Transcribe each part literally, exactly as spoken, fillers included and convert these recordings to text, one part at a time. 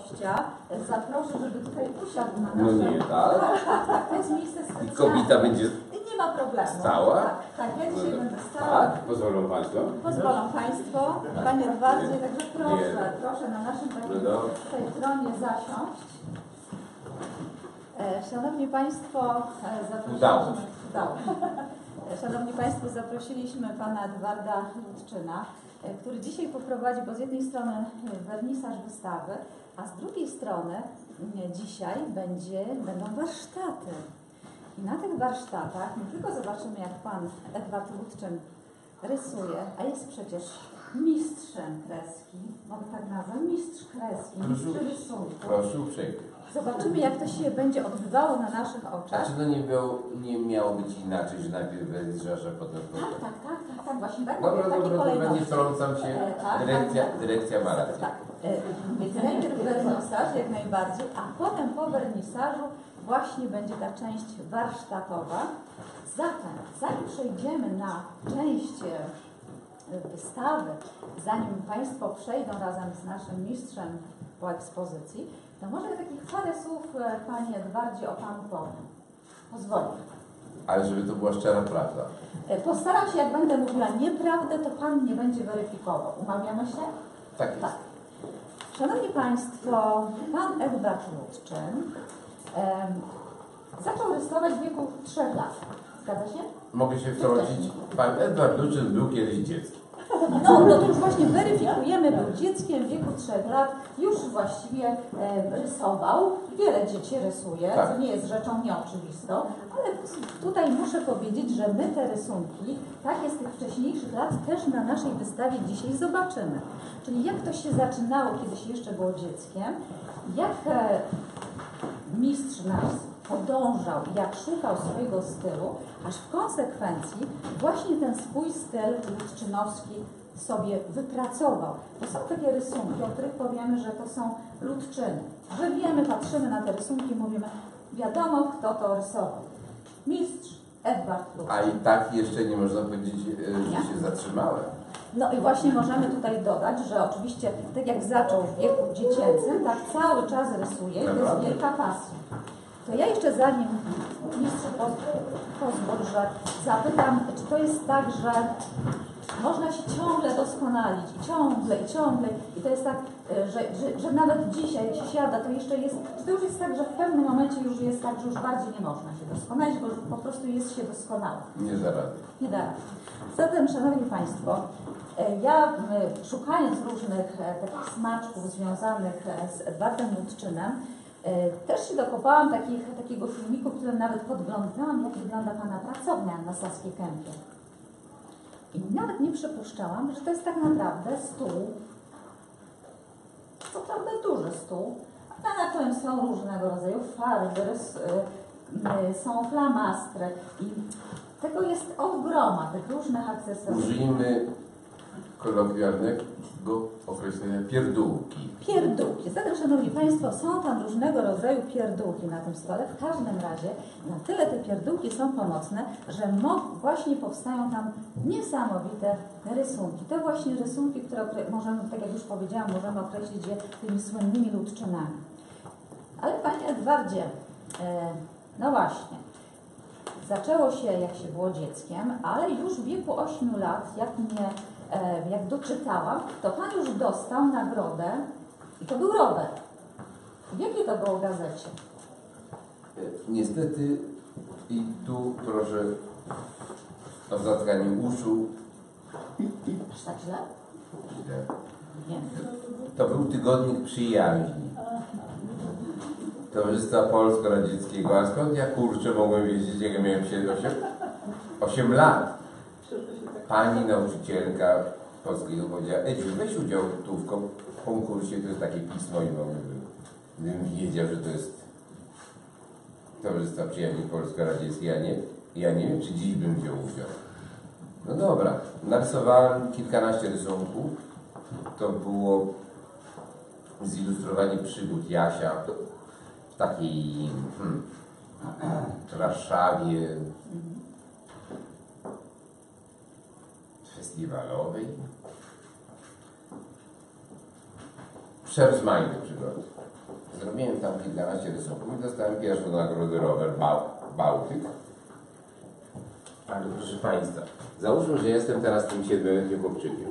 gościa zaproszę, żeby tutaj usiadł na No naszym... nie, tak? Tak, tak, to jest miejsce specjalne. I kobieta będzie Nie ma problemu. stała? Tak, tak, ja dzisiaj No, będę stała. tak? Pozwolą Państwo? Pozwolą Państwo, Panie Edwardzie, także proszę, Nie. proszę na naszym takim No do- tutaj tronie zasiąść. E, Szanowni Państwo, e, zaprosiliśmy... Udało. Udało. E, Szanowni Państwo, zaprosiliśmy Pana Edwarda Ludczyna, e, który dzisiaj poprowadzi, bo z jednej strony wernisaż wystawy, a z drugiej strony e, dzisiaj będzie, będą warsztaty. I na tych warsztatach nie tylko zobaczymy, jak Pan Edward Ludczyn rysuje, a jest przecież mistrzem kreski, mogę tak nazwać, mistrz kreski, mistrz rysunku. Proszę uprzejmie. Zobaczymy, jak to się będzie odbywało na naszych A oczach. czy to nie, było, nie miało być inaczej, że najpierw wernisaż, a potem... Tak, tak, tak, tak, tak, właśnie tak. Dobra, w takiej dobra, dobra, kolejności. nie wtrącam się. E, tak, Dyrekcja, tak, tak. dyrekcja ma rację. Tak. E, Więc najpierw wernisaż, jak najbardziej, a potem po wernisażu właśnie będzie ta część warsztatowa. Zatem, zanim przejdziemy na część e, wystawy, zanim Państwo przejdą razem z naszym mistrzem po ekspozycji, to może takich parę słów, e, Panie Edwardzie, o Panu powiem. Pozwolę. Ale żeby to była szczera prawda. E, Postaram się, jak będę mówiła nieprawdę, to Pan nie będzie weryfikował. Umawiamy się? Tak jest. Tak. Szanowni Państwo, Pan Edward Ludczyn em, zaczął rysować w wieku trzech lat. Zgadza się? Mogę się wtrącić? Pan Edward Ludczyn był kiedyś dzieckiem. No, no to już właśnie weryfikujemy, był dzieckiem w wieku trzech lat, już właściwie e, rysował. Wiele dzieci rysuje, Tak. co nie jest rzeczą nieoczywistą, ale tutaj muszę powiedzieć, że my te rysunki, takie z tych wcześniejszych lat, też na naszej wystawie dzisiaj zobaczymy. Czyli jak to się zaczynało, kiedy się jeszcze było dzieckiem, jak e, mistrz nasz podążał, jak szukał swojego stylu, aż w konsekwencji właśnie ten swój styl ludczynowski sobie wypracował. To są takie rysunki, o których powiemy, że to są ludczyny. Że wiemy, patrzymy na te rysunki i mówimy, wiadomo, kto to rysował. Mistrz Edward Ludczyn. A i tak jeszcze nie można powiedzieć, e, że się zatrzymałem. No i właśnie możemy tutaj dodać, że oczywiście tak jak zaczął w wieku dziecięcym, tak cały czas rysuje i to jest wielka pasja. To ja jeszcze zanim mistrzu pozwól, że zapytam, czy to jest tak, że można się ciągle doskonalić i ciągle, i ciągle i to jest tak, że, że, że nawet dzisiaj jak się siada, to jeszcze jest, czy to już jest tak, że w pewnym momencie już jest tak, że już bardziej nie można się doskonalić, bo już po prostu jest się doskonałym. Nie da rady. Nie da rady. Zatem, Szanowni Państwo, ja szukając różnych takich smaczków związanych z Edwardem Ludczynem, też się dokopałam takich, takiego filmiku, w którym nawet podglądałam, jak wygląda Pana pracownia na Saskiej Kępie. I nawet nie przypuszczałam, że to jest tak naprawdę stół, co prawda duży stół, a na którym są różnego rodzaju farby, rys, są flamastry i tego jest od groma, tych różnych akcesoriów. Użyjmy kolokwialnego określenia pierdółki. Pierdółki. Zatem, Szanowni Państwo, są tam różnego rodzaju pierdółki na tym stole. W każdym razie na tyle te pierdółki są pomocne, że właśnie powstają tam niesamowite rysunki. Te właśnie rysunki, które możemy, tak jak już powiedziałam, możemy określić je tymi słynnymi ludczynami. Ale Panie Edwardzie, e, no właśnie, zaczęło się jak się było dzieckiem, ale już w wieku ośmiu lat, jak mnie jak doczytałam, to Pan już dostał nagrodę i to był rower. W jakiej to było gazecie? Niestety i tu proszę o zatkanie uszu. Aż tak źle? Nie. To był tygodnik przyjaźni Towarzystwa Polsko-Radzieckiego. A skąd ja kurczę mogłem wiedzieć, jak ja miałem osiem lat? Pani nauczycielka polskiego powiedziała, Edziu, weź udział tu w konkursie, to jest takie pismo i gdybym wiedział, że to jest Towarzystwa Przyjaźni Polsko-Radzieckiej, ja nie, ja nie wiem, czy dziś bym wziął udział. No dobra, narysowałem kilkanaście rysunków, to było zilustrowanie przygód Jasia w takiej hmm, Warszawie festiwalowej. Przerozmaite przygody. zrobiłem tam kilkanaście rysunków i dostałem pierwszą nagrodę rower Bał Bałtyk. Ale proszę Państwa, załóżmy, że jestem teraz tym siedmioletnim chłopczykiem.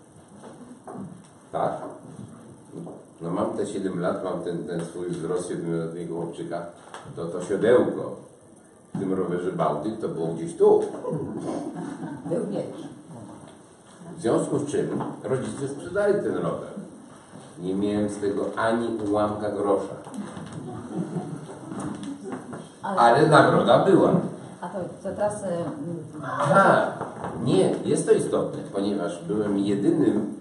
Tak? No mam te siedem lat, mam ten, ten swój wzrost siedmioletniego chłopczyka. To to siodełko w tym rowerze Bałtyk to było gdzieś tu. Był większy. W związku z czym rodzice sprzedali ten rower. Nie miałem z tego ani ułamka grosza. Ale, Ale nagroda była. A to, to teraz... y, Tak, nie, jest to istotne, ponieważ byłem jedynym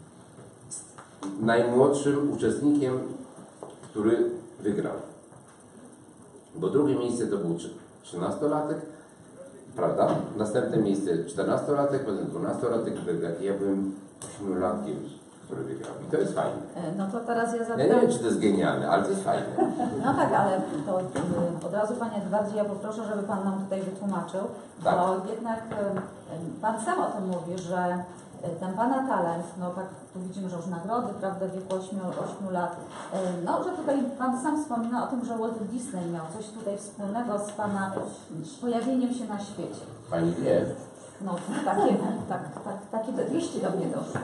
najmłodszym uczestnikiem, który wygrał. Bo drugie miejsce to był trzynastolatek, prawda? Następne miejsce czternastolatek, potem dwunastolatek, jak ja byłem ośmiolatkiem, który wygrał. I to jest fajne. y, no to teraz ja zapytam... Ja nie wiem, czy to jest genialne, ale to jest fajne. No tak, ale to y, od razu Panie Edwardzie, ja poproszę, żeby Pan nam tutaj wytłumaczył, Tak. bo jednak y, Pan sam o tym mówi, że y, ten Pana talent, no tak tu widzimy, że już nagrody, prawda, w wieku ośmiu lat, y, no że tutaj Pan sam wspomina o tym, że Walt Disney miał coś tutaj wspólnego z Pana pojawieniem się na świecie. Pani wie, No takie, tak, tak, takie wieści do mnie doszły.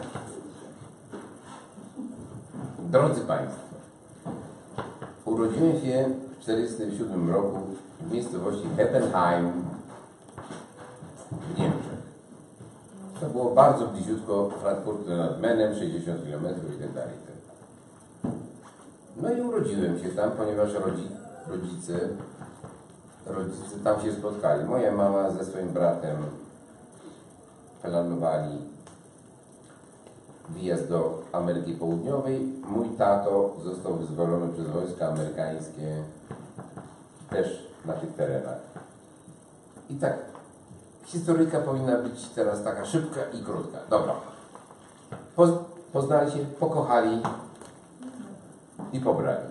drodzy Państwo, urodziłem się w tysiąc dziewięćset czterdziestym siódmym roku w miejscowości Heppenheim w Niemczech. To było bardzo bliziutko Frankfurtu nad Menem, sześćdziesiąt kilometrów i tak dalej. No i urodziłem się tam, ponieważ rodzi, rodzice, rodzice tam się spotkali. Moja mama ze swoim bratem planowali wyjazd do Ameryki Południowej. Mój tato został wyzwolony przez wojska amerykańskie też na tych terenach. I tak, historyjka powinna być teraz taka szybka i krótka. Dobra. Poz, poznali się, pokochali i pobrali.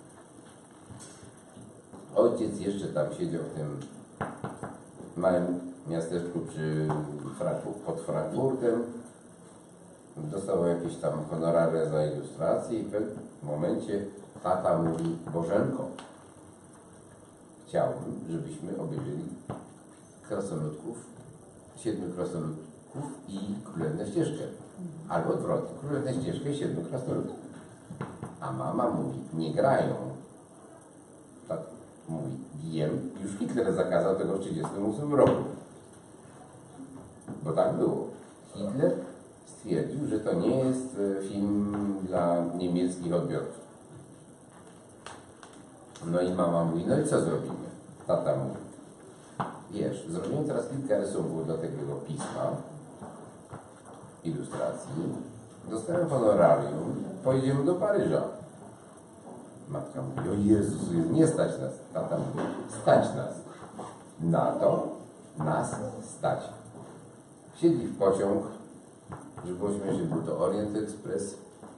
Ojciec jeszcze tam siedział w tym małym miasteczku przy Franku, pod Frankfurtem. Dostał jakieś tam honorary za ilustrację i w pewnym momencie tata mówi: Bożenko, chciałbym, żebyśmy obejrzeli Krasnoludków, Siedmiu Krasnoludków i Królewną Ścieżkę. Albo odwrotnie, Królewną Ścieżkę i Siedmiu Krasnoludków. A mama mówi: nie grają. Tak mówi: wiem, już Hitler zakazał tego w tysiąc dziewięćset trzydziestym ósmym roku. Bo tak było. Hitler stwierdził, że to nie jest film dla niemieckich odbiorców. No i mama mówi: no i co zrobimy? Tata mówi: wiesz, zrobimy teraz kilka rysunków do tego pisma, ilustracji, dostałem honorarium, pojedziemy do Paryża. Matka mówi: o Jezus, nie stać nas. Tata mówi: stać nas. Na to nas stać. Siedli w pociąg, że było śmiesznie, był to Orient Express.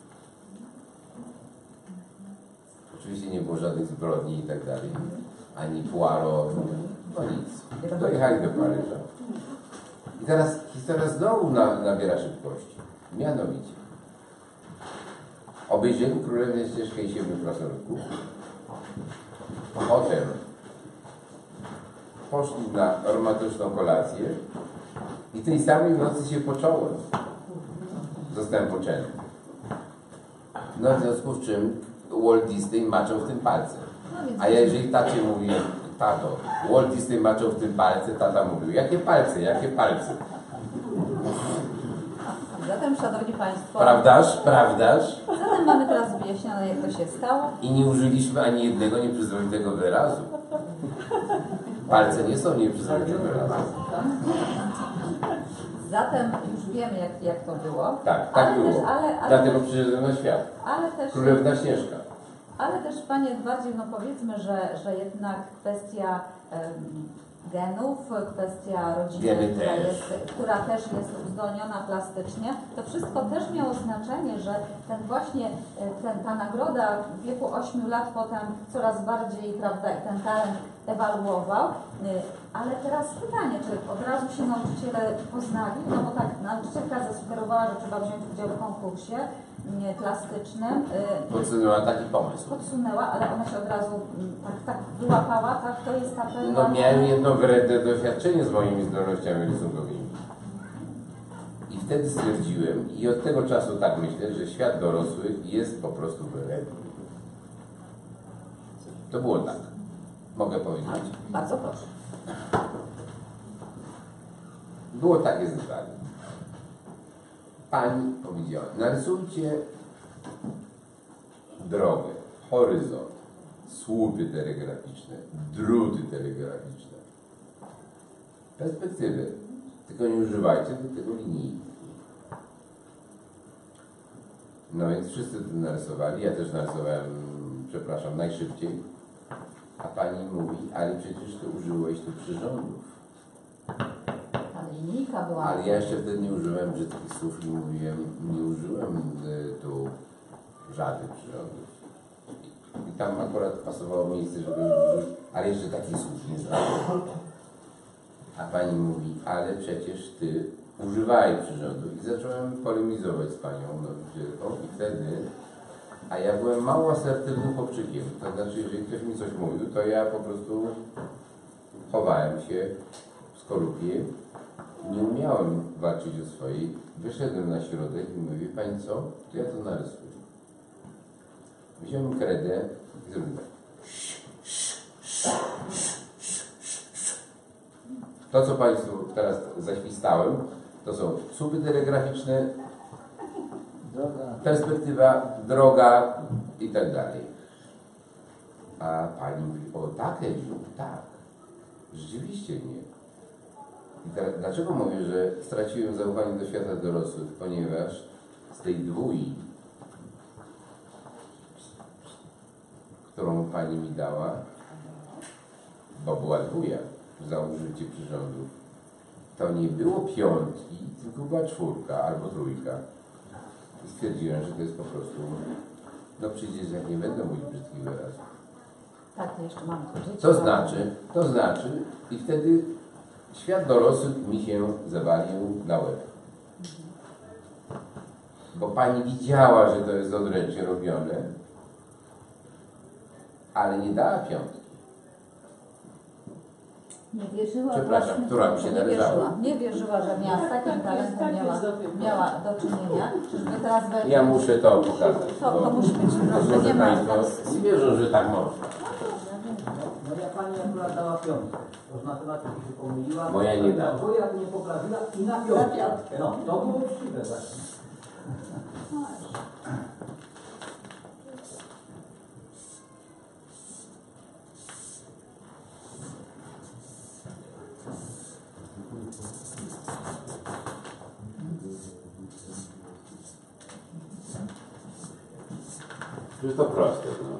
Oczywiście nie było żadnych zbrodni i tak dalej, ani Poirot, no nic. Dojechali do Paryża. I teraz historia znowu na, nabiera szybkości. Mianowicie, obejrzeli Królewną Ścieżkę i Siedmiu Krasnoludków. Potem poszli na romantyczną kolację i tej samej nocy się począłem. Zostałem poczęty. No w związku z czym Walt Disney maczał w tym palce. A ja jeżeli tacie mówię: tato, Walt Disney maczał w tym palce, tata mówił: jakie palce, jakie palce? Zatem, Szanowni Państwo... Prawdaż, prawdaż? Zatem mamy teraz wyjaśnione, jak to się stało. I nie użyliśmy ani jednego nieprzyzwoitego wyrazu. Palce nie są nieprzyzwoitym wyrazem. Zatem już wiemy, jak, jak to było. Tak, tak ale było. Też, ale, ale, Dlatego przyszedłem na świat. ale też, Królewna Śnieżka. ale też, Panie Edwardzie, no powiedzmy, że, że jednak kwestia em, genów, kwestia rodziny, Geny która, też. jest, która też jest uzdolniona plastycznie, to wszystko też miało znaczenie, że ten właśnie, ten, ta nagroda w wieku ośmiu lat potem coraz bardziej, prawda, ten talent ewaluował. Ale teraz pytanie, czy od razu się nauczyciele poznali? No bo tak, nauczycielka zasugerowała, że trzeba wziąć udział w konkursie plastycznym. Podsunęła taki pomysł. Podsunęła, ale ona się od razu tak, tak wyłapała, tak, to jest ta pewna... No miałem jedno wredne doświadczenie z moimi zdolnościami rysunkowymi. I wtedy stwierdziłem, i od tego czasu tak myślę, że świat dorosłych jest po prostu wredny. To było tak. Mogę powiedzieć? Bardzo proszę. Było takie zdanie. Pani powiedziała, narysujcie drogę, horyzont, słupy telegraficzne, druty telegraficzne, perspektywy. Tylko nie używajcie do tego linijki. No więc wszyscy to narysowali, ja też narysowałem, przepraszam, najszybciej. A pani mówi, ale przecież ty użyłeś tu przyrządów. Ta linijka była... Ale ja jeszcze wtedy nie użyłem brzydkich słów i mówiłem, nie użyłem y, tu żadnych przyrządów. I, I tam akurat pasowało miejsce, żeby użyć, ale jeszcze takich słów nie znałem. A pani mówi, ale przecież ty używaj przyrządów. I zacząłem polemizować z panią nauczycielką i wtedy, a ja byłem mało asertywnym chłopczykiem. To znaczy, jeżeli ktoś mi coś mówił, to ja po prostu chowałem się w skorupie. Nie umiałem walczyć o swoje. Wyszedłem na środek i mówię, pani co? To ja to narysuję. Wziąłem kredę i zrobiłem tak. To, co Państwu teraz zaświstałem, to są słupy telegraficzne, perspektywa, droga i tak dalej. A pani mówi, o tak, Edziu, tak. Rzeczywiście nie. I teraz, dlaczego mówię, że straciłem zaufanie do świata dorosłych? Ponieważ z tej dwój, którą pani mi dała, bo była dwója za użycie przyrządów, to nie było piątki, tylko była czwórka albo trójka. I stwierdziłem, że to jest po prostu, no przecież jak nie będę mówić brzydkich wyrazów. Tak, to jeszcze mam to życie. To znaczy, to znaczy, i wtedy świat dorosłych mi się zawalił na łeb. Bo pani widziała, że to jest odręcznie robione, ale nie dała piątki. Nie wierzyła Przepraszam, własnym która mi się nie należała. wierzyła, nie wierzyła, że miała z takim talentem miała, miała do czynienia. Czyżby teraz we... Ja muszę to pokazać. To, to bo musi być proszę, może nie ma. Państwo nie wierzą, że tak można. Moja pani akurat dała piątkę. To z matematyki się pomyliła. Bo ja nie dałem. Bo ja nie poprawiła i na piątkę. No, to było uczciwe właśnie. Przecież to proste, no.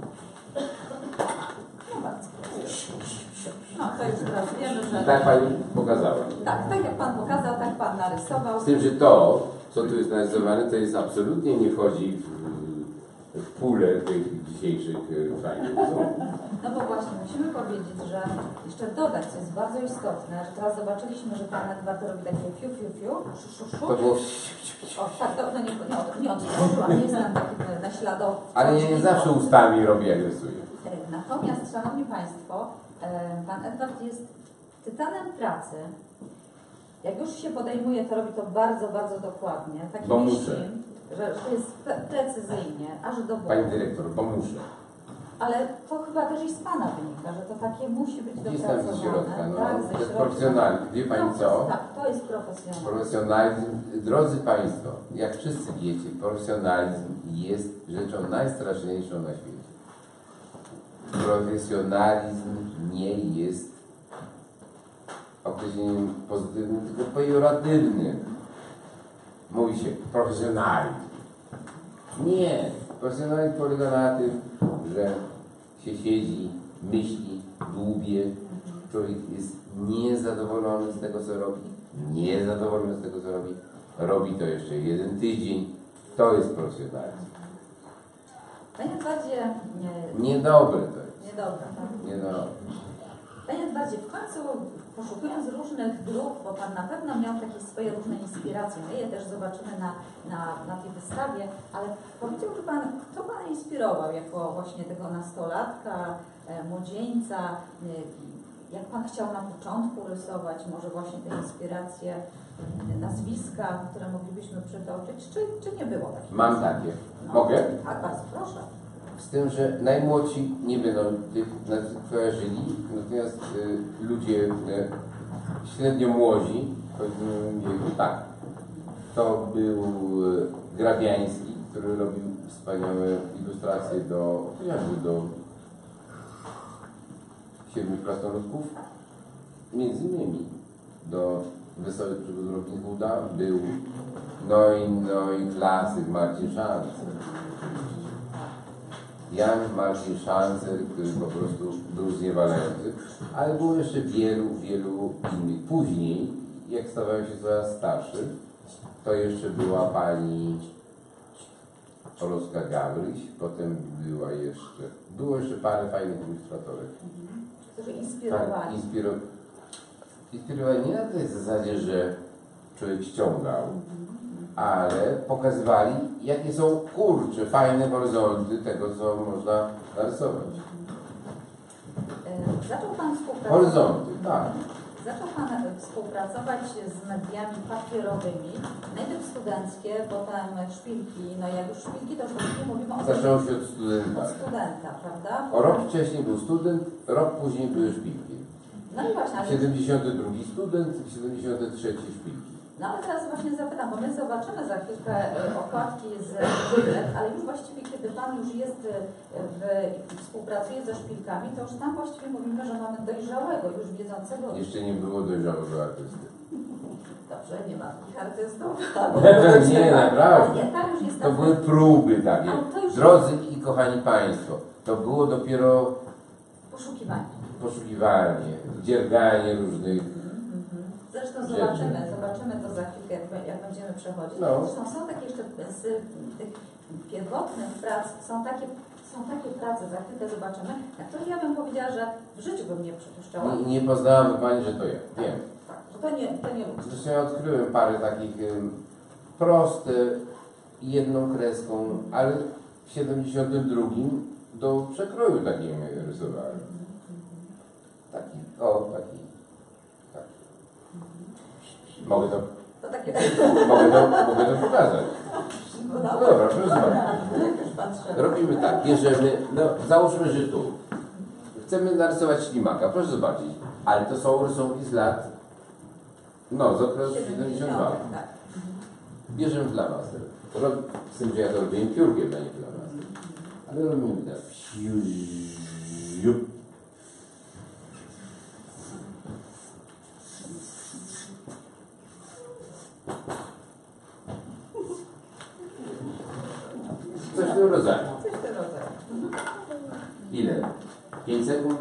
No bardzo proszę. No to już teraz wiemy, że... Tak pani pokazała. Tak, tak jak Pan pokazał, tak Pan narysował. Z tym, że to, co tu jest narysowane, to jest absolutnie nie wchodzi w, w pulę tych dzisiejszych fajnych. No bo właśnie musimy powiedzieć, że jeszcze dodać, co jest bardzo istotne, że teraz zobaczyliśmy, że Pan Edward robi takie fiu, fiu, fiu, szu, szu, szu. To było... O, tak, to, no nie, no, nie odtworzyłam, nie jestem taki naśladowy. Ale nie, nie zawsze ustami robi, jak rysuje. Natomiast, Szanowni Państwo, Pan Edward jest tytanem pracy. Jak już się podejmuje, to robi to bardzo, bardzo dokładnie. Taki Bo muszę. machine, że, że jest pre precyzyjnie, aż do bólu. Pani dyrektor, bo muszę. Ale to chyba też i z Pana wynika, że to takie musi być Gdzieś tam dopracowane. ze środka, no. Tak, ze To jest środka. profesjonalizm. Wie Pani co? Tak, to jest profesjonalizm. Profesjonalizm, drodzy Państwo, jak wszyscy wiecie, profesjonalizm jest rzeczą najstraszniejszą na świecie. Profesjonalizm nie jest określeniem pozytywnym, tylko pejoratywnym. Mówi się profesjonalizm. Nie. Profesjonalizm polega na tym, że się siedzi, myśli, dłubie. Człowiek jest niezadowolony z tego, co robi. Niezadowolony z tego, co robi. Robi to jeszcze jeden tydzień. To jest profesjonalizm. Panie Edwardzie, nie, Niedobre to jest. niedobre, tak? Niedobre. Panie Edwardzie, w końcu poszukując różnych dróg, bo Pan na pewno miał takie swoje różne inspiracje, my je też zobaczymy na, na, na tej wystawie, ale powiedziałby Pan, kto Pana inspirował jako właśnie tego nastolatka, e, młodzieńca, e, jak Pan chciał na początku rysować, może właśnie te inspiracje, e, nazwiska, które moglibyśmy przytoczyć, czy, czy nie było takich? Mam takie. No, Mogę? Tak, bardzo proszę. Z tym, że najmłodsi nie będą tych nazwisk kojarzyli, natomiast y, ludzie y, średnio młodzi, powiedzmy wieku, tak. To był y, Grabiański, który robił wspaniałe ilustracje do, chociażby do Siedmiu Krasnoludków, między innymi do Wesołych Przygód Robin Hooda był no i, no i klasyk Marcin Szancer. Jan Marcin Szancer, który po prostu był zniewalający, ale było jeszcze wielu, wielu innych. Później, jak stawałem się coraz starszy, to jeszcze była pani Oloska Gawryś, potem była jeszcze, było jeszcze parę fajnych ilustratorów. Którzy Tak, inspirowali. inspiro, inspirowali nie na tej zasadzie, że człowiek ściągał, ale pokazywali, jakie są, kurcze, fajne horyzonty tego, co można narysować. E, Zaczął Pan współpracować. Horyzonty, tak. Zaczął Pan współpracować z mediami papierowymi, najpierw studenckie, potem szpilki, no jak już szpilki, to już właściwie mówimy o Zaczęło się od studenta. od studenta, prawda? O rok wcześniej był student, rok później były szpilki. No i właśnie, ale, siedemdziesiąty drugi student, siedemdziesiąty trzeci szpilki. no ale teraz właśnie zapytam, bo my zobaczymy za chwilkę e, okładki z szpilek, ale już właściwie, kiedy Pan już jest w, współpracuje ze szpilkami, to już tam właściwie mówimy, że mamy dojrzałego, już wiedzącego. Jeszcze nie było dojrzałego artysty. Dobrze, nie ma takich artystów. Nie, naprawdę. Nie, tak już jest To tak. były próby takie. Ale to już Drodzy i kochani Państwo, to było dopiero poszukiwanie. poszukiwanie, dzierganie różnych. Zresztą Rzeczy. zobaczymy, zobaczymy to za chwilkę, jak, jak będziemy przechodzić. No. Zresztą są takie jeszcze z tych pierwotnych prac, są takie, są takie prace, za chwilkę zobaczymy, na które ja bym powiedziała, że w życiu bym nie przypuszczała. Nie, nie poznałam Pani, że to ja. Wiem. Tak, że to nie, to nie ludzie. Zresztą ja odkryłem parę takich ym, proste, jedną kreską, ale w siedemdziesiątym drugim do przekroju takim rysowałem. Taki, o, taki. taki. Mogę to, To takie, mogę to, mogę to pokazać. no No dobra, dobra, proszę bardzo. już patrzę. Robimy tak, bierzemy, no załóżmy, że tu chcemy narysować ślimaka, proszę zobaczyć, ale to są rysunki z lat, no z okresu siedemdziesiątego drugiego. Tak. Bierzemy flamaster. Rob, z tym, że ja to robiłem piórkiem, a nie flamaster. Ale robimy tak. Fiu, ziu. Coś w tym rodzaju. Coś w tym rodzaju. Ile? pięć sekund?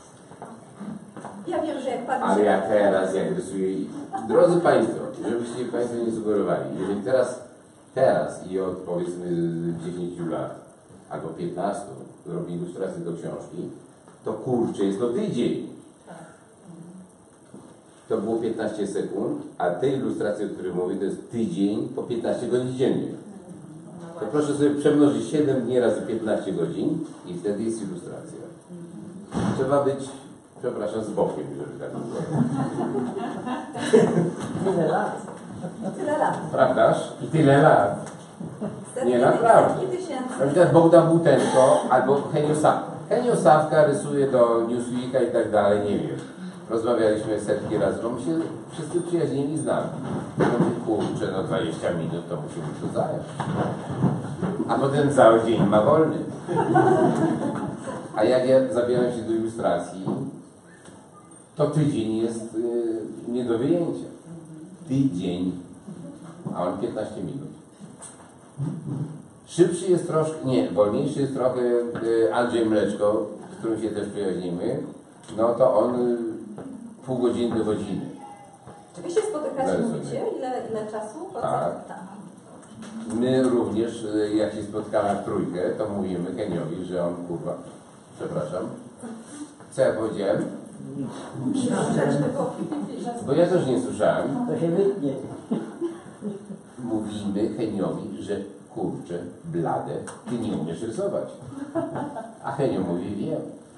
Ja wiem, że jak Pan Ale się- ja teraz, jak rysuję... Drodzy Państwo, żebyście Państwo nie sugerowali, jeżeli teraz, teraz i od powiedzmy dziesięciu lat, albo piętnastu robię ilustrację do książki, to kurczę, jest to tydzień. To było piętnaście sekund, a te ilustracje, o których mówię, to jest tydzień po piętnaście godzin dziennie. To proszę sobie przemnożyć siedem dni razy piętnaście godzin i wtedy jest ilustracja. Trzeba być, przepraszam, z bokiem, żeby tak było. Tyle lat. Tyle lat. Prawdaż? I tyle lat. Setki, Nie, naprawdę. setki tysięcy. Na przykład Bogdan Butenko albo Henio Sawka. Henio Sawka rysuje do Newsweeka i tak dalej, nie wiem. Rozmawialiśmy setki razy, bo my się wszyscy przyjaźnili i znali. Ja mówię, kurczę, no dwadzieścia minut to musimy to zająć. A potem cały dzień ma wolny. A jak ja zabieram się do ilustracji, to tydzień jest yy, nie do wyjęcia. Tydzień, a on piętnaście minut. Szybszy jest troszkę, nie, wolniejszy jest trochę yy, Andrzej Mleczko, z którym się też przyjaźnimy. No to on yy, pół godziny do godziny. Czy wy się spotykacie, Zaraz mówicie? sobie. Ile, ile czasu? Po co? Tak. Tak. My również, yy, jak się spotkamy w trójkę, to mówimy Heniowi, że on kurwa, przepraszam, co ja powiedziałem? Bo ja też nie słyszałem. To się wytnie. Mówimy Heniowi, że kurczę, blade, ty nie umiesz rysować. A Henio mówi, wiem.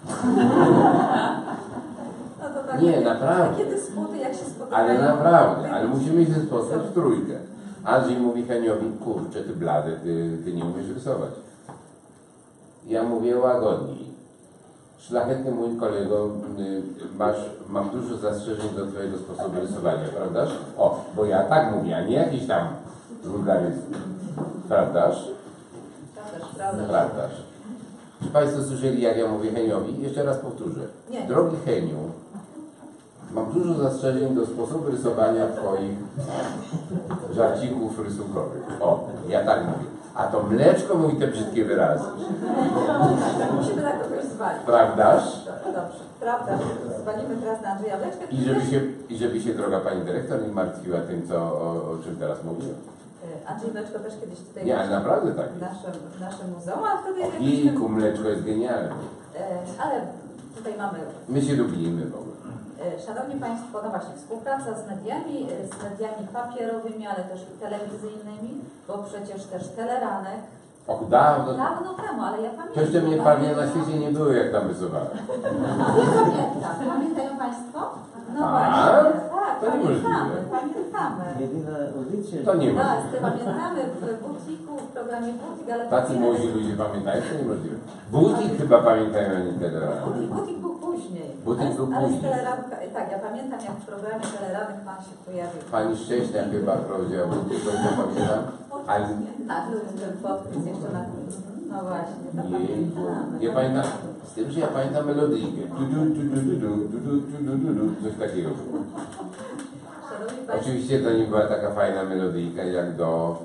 No to tak, Nie, naprawdę. Takie dysputy, jak się spotykają. Ale naprawdę, ale musimy się spotkać w trójkę. Andrzej mówi Heniowi, kurczę, ty blady, ty, ty nie umiesz rysować. Ja mówię łagodniej. Szlachetny mój kolego, y, masz, mam dużo zastrzeżeń do twojego sposobu rysowania, prawdaż? O, bo ja tak mówię, a nie jakiś tam wulgaryzm. Prawdaż? Prawdaż, prawdaż. Prawdaż. Czy Państwo słyszeli, jak ja mówię Heniowi? Jeszcze raz powtórzę. Nie. Drogi Heniu, mam dużo zastrzeżeń do sposobu rysowania twoich żarcików rysunkowych. O, ja tak mówię. A to mleczko mówi te brzydkie wyrazy. Musimy na kogoś zwalić. Prawdaż? Dobrze, prawda. Zwalimy teraz na Andrzeja Leczkę. I żeby się, i żeby się droga Pani Dyrektor nie martwiła tym, co, o, o czym teraz mówiłem. Andrzej Leczko też kiedyś tutaj Nie, ale naprawdę tak. w naszym, w naszym muzeum, a wtedy O, jakbyśmy- Jejku, mleczko jest genialne. E, Ale tutaj mamy, My się lubimy w ogóle. e, Szanowni Państwo, no właśnie, współpraca z mediami, e, z mediami papierowymi, ale też i telewizyjnymi, bo przecież też Teleranek. Och, dawno. Dawno temu, ale ja pamiętam. To jeszcze mnie pewnie na świecie nie było, jak tam rysowałem. Nie pamiętam. Pamiętają Państwo? No A? właśnie, tak, To pamiętamy, niemożliwe. pamiętamy. Jedyna audycja. To nie Tak, możliwe. pamiętamy w butiku, w programie Butik, ale... Tacy młodzi ludzie pamiętają, to niemożliwe. Butik chyba pamiętają, a nie Teleran. Butik, butik był później. Butik ale, był ale później. z Teleranka, tak, ja pamiętam, jak w programie Teleranek Pan się pojawił. Pani Szczęśnia chyba prowadziła butik, to nie pamiętam. Ale Tak, ten podpis jeszcze na... No właśnie, to nie, pamiętamy. nie pamiętam. Z tym, że ja pamiętam melodyjkę. Du, du, du, du, du, du, du, du, du, du, du, coś takiego było. Szanowni Państwo, Oczywiście to nie była taka fajna melodyjka jak do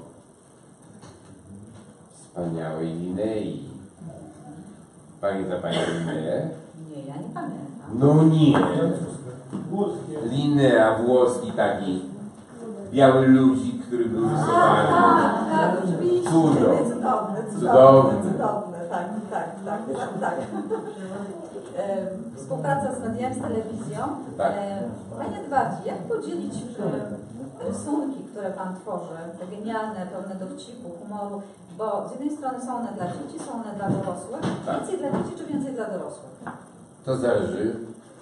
wspaniałej Linei. Pamięta Pani Lineę? nie, ja nie pamiętam. No nie. Linea, włoski taki biały ludzik, który był rysowany. Tak, tak, oczywiście. Cudo. Cudowne, Cudowne. cudowne, cudowne, tak, tak, tak, tak, tak. E, Współpraca z mediami, z telewizją. Tak. E, Panie Edwardzie, jak podzielić e, rysunki, które Pan tworzy, te genialne, pełne dowcipu, humoru, bo z jednej strony są one dla dzieci, są one dla dorosłych, Tak. więcej dla dzieci czy więcej dla dorosłych? To zależy,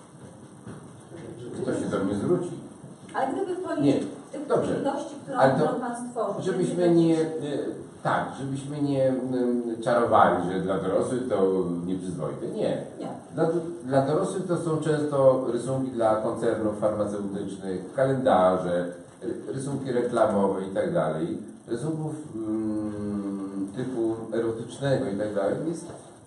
kto się do mnie zwróci. Ale gdyby Nie, policzyć tych dobrze. ilości, którą, Ale to- którą Pan stworzył, Żebyśmy więcej nie, dla dzieci- nie tak, żebyśmy nie mm, czarowali, że dla dorosłych to nieprzyzwoite. Nie. Nie. Dla, dla dorosłych to są często rysunki dla koncernów farmaceutycznych, kalendarze, ry- rysunki reklamowe i tak dalej. Rysunków mm, typu erotycznego i tak dalej jest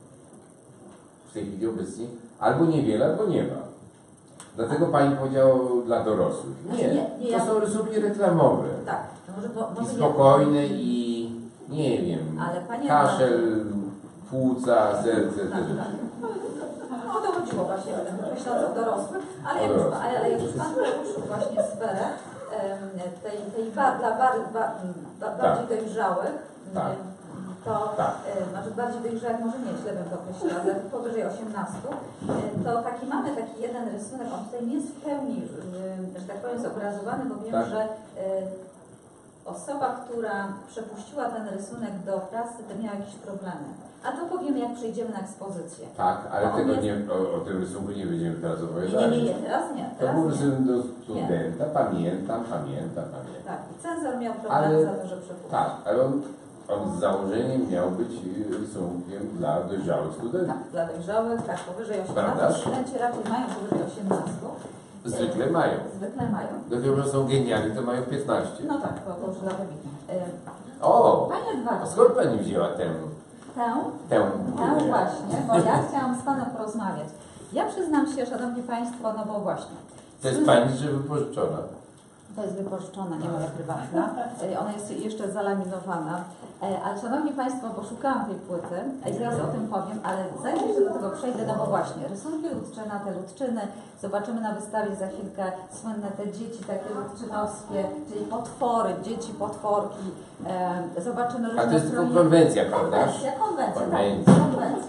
w tej chwili obecnie albo niewiele, albo nie ma. Dlatego Pani powiedziała dla dorosłych. Znaczy Nie, nie, nie, to ja- są rysunki reklamowe. Tak, to może, bo, I może spokojne i nie wiem, Ale panie kaszel, płuca, serce, te Tak, rzeczy. tak. No to chodziło właśnie, myśląc o dorosłych, ale jak, O już, dorosłych. ale jak już Pan poruszył właśnie sferę em, tej, tej bar, dla bar, bar, ba, bardziej dojrzałych, Tak. em, to Tak. em, znaczy bardziej dojrzałych może nie, źle bym to określiła, ale powyżej osiemnastu, em, to taki mamy taki jeden rysunek, on tutaj nie jest w pełni, em, że tak powiem, zobrazowany, bo wiem, Tak. że em, osoba, która przepuściła ten rysunek do prasy, to miała jakieś problemy. A to powiemy, jak przejdziemy na ekspozycję. Tak, ale On tego jest- nie, o, o tym rysunku nie będziemy teraz Nie, opowiadać. nie, nie, nie, teraz nie. To Teraz był nie. rysunek do studenta, pamiętam, pamiętam, pamiętam. Tak, i cenzor miał problemy Ale- za to, że przepuścił. Tak, ale on, on z założeniem miał być rysunkiem dla dojrzałych studentów. Tak, dla dojrzałych, tak, powyżej osiemnastu. Prawdaż? Studenci raczej mają powyżej osiemnastu. Zwykle mają. Zwykle mają. Dlatego, że są genialni, to mają piętnaście. No tak, to, to już dla wybitnych. O! Panie A Edwardzie, skąd Pani wzięła tę, tę, tę tę właśnie, bo ja chciałam z Panem porozmawiać. Ja przyznam się, Szanowni Państwo, no bo właśnie. To jest Pani drzewo wypożyczona. To jest wypożyczona, nie moja prywatna. E, Ona jest jeszcze zalaminowana. E, Ale Szanowni Państwo, bo szukałam tej płyty i zaraz o tym powiem, ale zanim jeszcze do tego przejdę, no bo właśnie, rysunki Ludczyna, te Ludczyny, zobaczymy na wystawie za chwilkę słynne te dzieci takie ludczynowskie, czyli potwory, dzieci, potworki. E, Zobaczymy różne A to jest tylko projekty. konwencja, prawda? Konwencja, konwencja, Konwencja. tak, konwencja.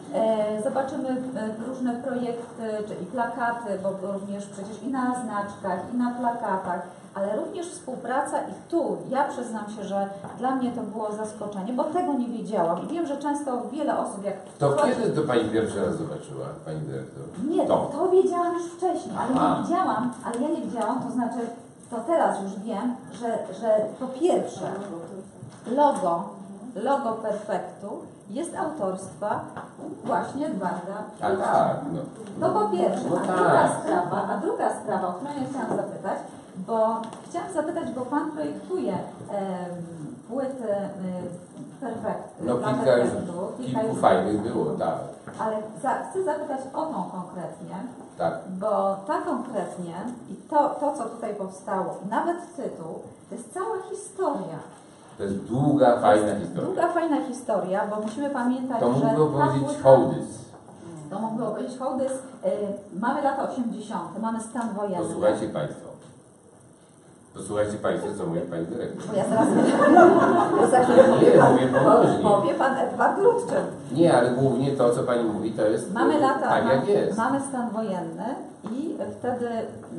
E, zobaczymy e, różne projekty, czyli plakaty, bo również przecież i na znaczkach, i na plakatach, ale również współpraca i tu ja przyznam się, że dla mnie to było zaskoczenie, bo tego nie wiedziałam i wiem, że często wiele osób jak... To wchodzi- kiedy to pani pierwszy raz zobaczyła, pani dyrektor? Nie, To. to wiedziałam już wcześniej, ale A. nie wiedziałam, ale ja nie wiedziałam, to znaczy, to teraz już wiem, że, że po pierwsze logo, logo Perfektu jest autorstwa właśnie Edwarda. A tak, no. To po pierwsze, No a tak. druga sprawa, a druga sprawa, o którą ja chciałam zapytać, bo chciałam zapytać, bo Pan projektuje em, płyty em, Perfektu, No dla kilka już, Perfektu, kilku już- fajnych było, tak. ale za, chcę zapytać o tą konkretnie, Tak. bo ta konkretnie i to, to, co tutaj powstało, i nawet tytuł, to jest cała historia. To jest długa, fajna To jest historia. Długa, fajna historia, bo musimy pamiętać, To że mógłby ta powiedzieć płyta- hołdys. To mógłby powiedzieć hołdys. Y, mamy lata osiemdziesiąte, mamy stan wojenny. Posłuchajcie Państwo. Posłuchajcie Państwo, co mówi pani dyrektor. Bo ja zaraz bo za chwilę Nie, powie pan, mówię poważnie. powie pan Edward Rudczyn. Nie, ale głównie to, co pani mówi, to jest Mamy lata, tak, jak jest. mamy stan wojenny i wtedy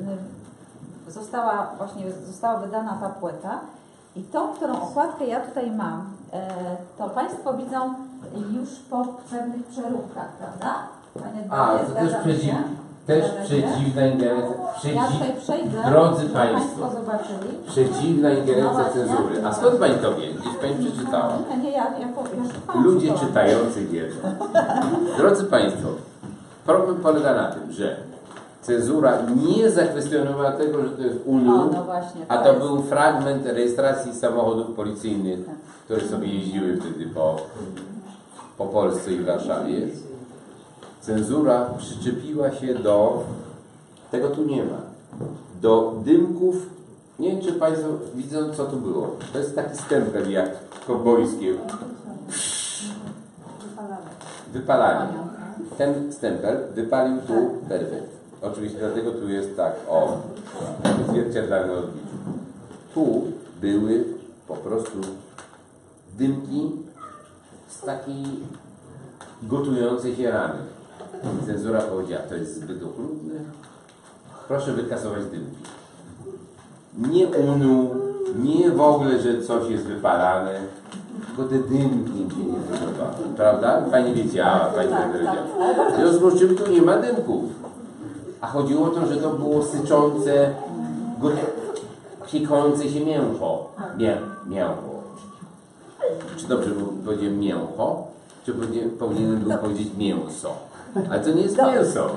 y, została właśnie została wydana ta płyta i tą, którą okładkę ja tutaj mam, e, to Państwo widzą już po pewnych przeróbkach, prawda? Panie A, Edwardzie, to też, zgadza przeciw, się? też Zgadza się? przeciwna ingerencja. Ja tutaj Przeciw, przejdę, drodzy żeby Państwo. Państwo zobaczyli. przeciwna No ingerencja właśnie. cenzury. A skąd pani to wie? Gdzieś pani przeczytała. Nie, nie, ja, ja powiem. ja szukałam Ludzie szkoły. czytający wiedzą. Drodzy Państwo, problem polega na tym, że cenzura nie zakwestionowała tego, że to jest O, UNU, no właśnie, a to to jest- był fragment rejestracji samochodów policyjnych, które sobie jeździły wtedy po, po Polsce i Warszawie. Cenzura przyczepiła się do, tego tu nie ma, do dymków. Nie wiem, czy Państwo widzą, co tu było. To jest taki stempel jak kowbojskie. Wypalanie. Ten stempel wypalił tu perfekt. Oczywiście dlatego tu jest tak, o, zwierciadlane odbiciu. Tu były po prostu dymki z takiej gotującej się rany. Cenzura powiedziała, to jest zbyt okrutne. Proszę wykasować dymki. Nie UNU, nie w ogóle, że coś jest wypalane, tylko te dymki im się nie podobały. Prawda? Pani wiedziała, pani Tak, wiedziała. tak. W związku z czym tu nie ma dymków. A chodziło o to, że to było syczące, go- kikące się mięcho. Mię, mięcho. Czy dobrze powiedziałem mięcho? Czy powinien- powinienem był powiedzieć mięso? Ale to nie jest mięso.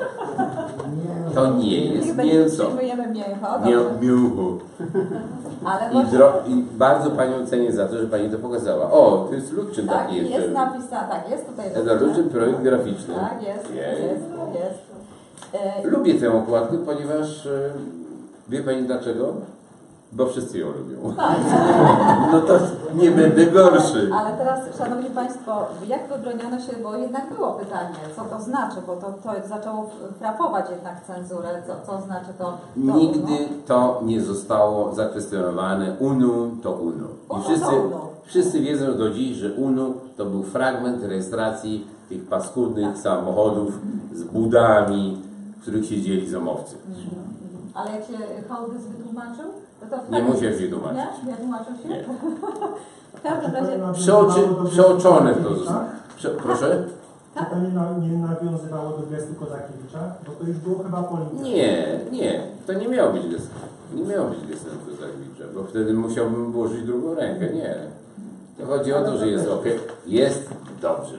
To nie jest Niech będzie, mięso. przyjmujemy mięcho, Mię, dobrze. mięcho. Ale I, właśnie, dro, I bardzo Panią cenię za to, że Pani to pokazała. O, to jest Ludczyn tak, taki jest jeszcze. napisane, tak, jest tutaj. Za Ludczyn projekt graficzny. Tak, jest, Jej. jest, jest. E, Lubię tę okładkę, ponieważ e, wie Pani dlaczego? Bo wszyscy ją lubią. Tak. No to nie będę gorszy. Ale teraz, Szanowni Państwo, jak wybroniono się, bo jednak było pytanie, co to znaczy, bo to, to zaczęło frapować jednak cenzurę, co, co znaczy to, to Nigdy UNO. to nie zostało zakwestionowane. UNU to UNU. UNO I to wszyscy, UNO. wszyscy wiedzą do dziś, że UNU to był fragment rejestracji tych paskudnych samochodów z budami, w których siedzieli zomowcy. Ale jak się Hołdys wytłumaczył, to to Nie musiał się tłumaczyć. Nie? Nie tłumaczył się? Nie. W każdym razie, Przeoczy, przeoczone w to zostało. Prze, proszę? Czy to nie, na, nie nawiązywało do gestu Kozakiewicza? Bo to już było chyba po nim. Nie, nie. To nie miało być gestem. Nie miało być gestem Kozakiewicza, bo wtedy musiałbym włożyć drugą rękę. Nie. To chodzi o to, że jest ok. Jest dobrze.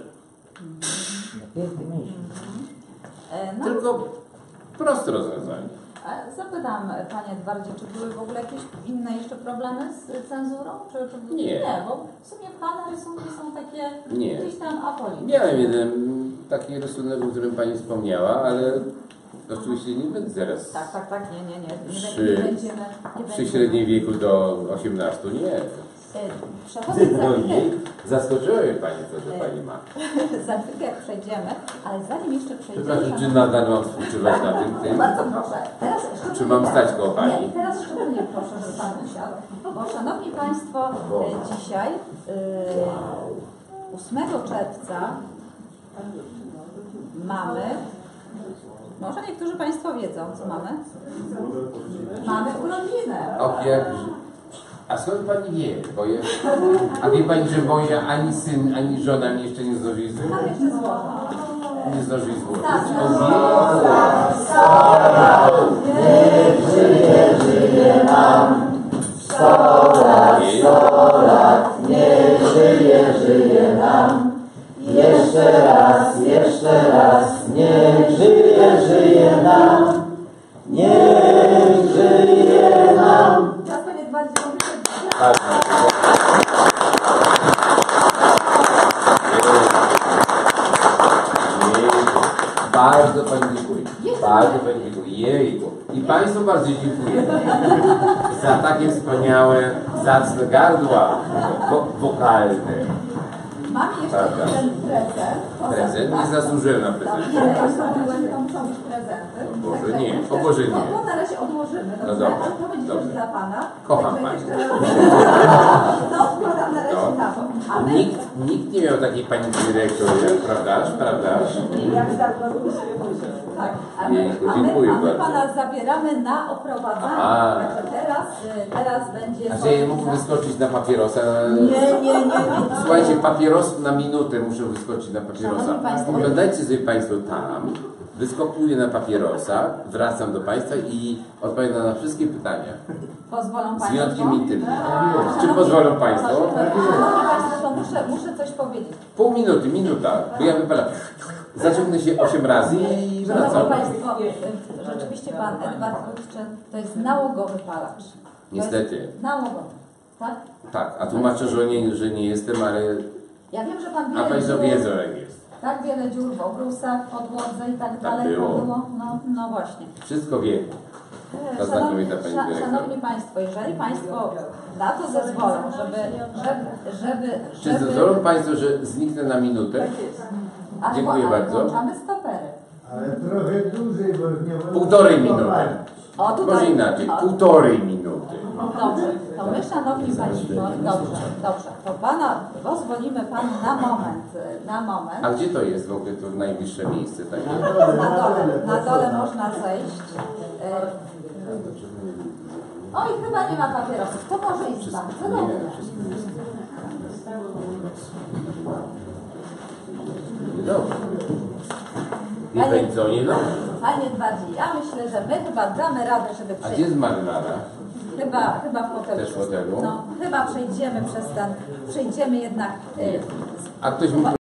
e, no, Tylko proste rozwiązanie. a zapytam Panie Edwardzie, czy były w ogóle jakieś inne jeszcze problemy z cenzurą? Czy, czy... Nie. Nie, bo w sumie Pana rysunki są takie Nie. gdzieś tam apolityczne. Miałem jeden taki rysunek, o którym Pani wspomniała, ale oczywiście nie będę teraz Tak, tak, tak, nie, nie, nie. Nie, Przy- nie będziemy... Nie przy będziemy. średnim wieku do osiemnastu, nie. E, Przechodząc za No chwilę, nie. Zaskoczyło mnie Pani to, że Pani ma. za chwilkę jak przejdziemy, ale zanim jeszcze przejdziemy... Przepraszam, czy szanowni- nadal mam współczuwać na tym, tym? Bardzo proszę. Teraz szczególnie Czy mam stać koło Pani? Nie, teraz szczególnie proszę, żeby Pan usiadł. Bo Szanowni Państwo, e, dzisiaj, e, ósmego czerwca, mamy, może niektórzy Państwo wiedzą, co mamy? Mamy urodzinę. Och, jak... A skąd Pani wie? Bo ja... A wie Pani, że moja ani syn, ani żona mnie jeszcze nie zdążyli złożyć? Mam jeszcze złożę. Nie zdążyli złożyć. Tak, Niech żyje, żyje nam. Sto lat, sto lat. Niech żyje, żyje nam. Jeszcze raz, jeszcze raz. Niech żyje, żyje nam. Niech żyje nam. Czas będzie dwa Bardzo Pani dziękuję. Bardzo Pani dziękuję. Jejku. I Państwu bardzo dziękuję za takie wspaniałe, zacne gardła wo wokalne. Mam jeszcze Prawda. ten prezent. Prezent? Nie zasłużyłem na prezent. Nie, to muszą być prezenty. Boże nie, o Boże nie. No na razie odłożymy. No dobrze, Ale to będzie dobrze. też dla Pana. Kocham Także Panią. jeszcze- No, składam na razie No. na to. A my... Nikt, nikt nie miał takiej Pani dyrektor, jak prawdaż, prawdaż? Jak tak, tak. A my, Jejku, a my, dziękuję a my bardzo. Pana zabieramy na oprowadzanie. Aha. Także teraz, y, teraz będzie... A czy ja mógł wyskoczyć na papierosa? Nie, nie, nie, nie. Słuchajcie, papieros na minutę muszę wyskoczyć na papierosa. Szanowni Państwo. Oglądajcie sobie Państwo tam, wyskokuję na papierosa, wracam do Państwa i odpowiadam na wszystkie pytania. Pozwolą Z Państwo? wyjątkiem intymnym. Czy pozwolą Państwo? Szanowni Państwo, to muszę, muszę coś powiedzieć. Pół minuty, minuta, bo ja wypalam. Zaciągnę się osiem razy i Szanowni wracam. Państwo, y, rzeczywiście Pan Edward Rutczyn to jest nałogowy palacz. To Niestety. jest Nałogowy, tak? Tak, a tłumaczę, że nie, że nie jestem, ale... Ja wiem, że Pan A wiele Państwo dziur, wiedzą, jak jest. tak wiele dziur w obrusach, podłodze i tak dalej. było. To było. No, no właśnie. Wszystko wie. Ta Szanowni, znakomita Pani sza- dyrektor. szanowni Państwo, jeżeli Państwo na to zezwolą, żeby, żeby, żeby, Czy żeby zezwolą Państwo, że zniknę na minutę? ale, Dziękuję ale bardzo. włączamy stopery. Ale trochę dłużej, bo nie wolno... Półtorej minuty. O, tutaj, Może inaczej, o, półtorej minuty. Dobrze, to my, Szanowni Państwo, dobrze, dobrze, to Pana, pozwolimy Panu na moment, na moment. A gdzie to jest w ogóle to najbliższe miejsce takie? Na dole, na dole można zejść. E, Oj, chyba nie ma papierosów, to może iść bardzo Nie, dobrze. wszystko jest. Niedobrze. Wie Pani co, niedobrze. Panie Edwardzie, ja myślę, że my chyba damy radę, żeby A gdzie przejść. jest marynara? Chyba, chyba w hotelu. Też w hotelu? No, chyba przejdziemy przez ten, przejdziemy jednak. E, A ktoś mógł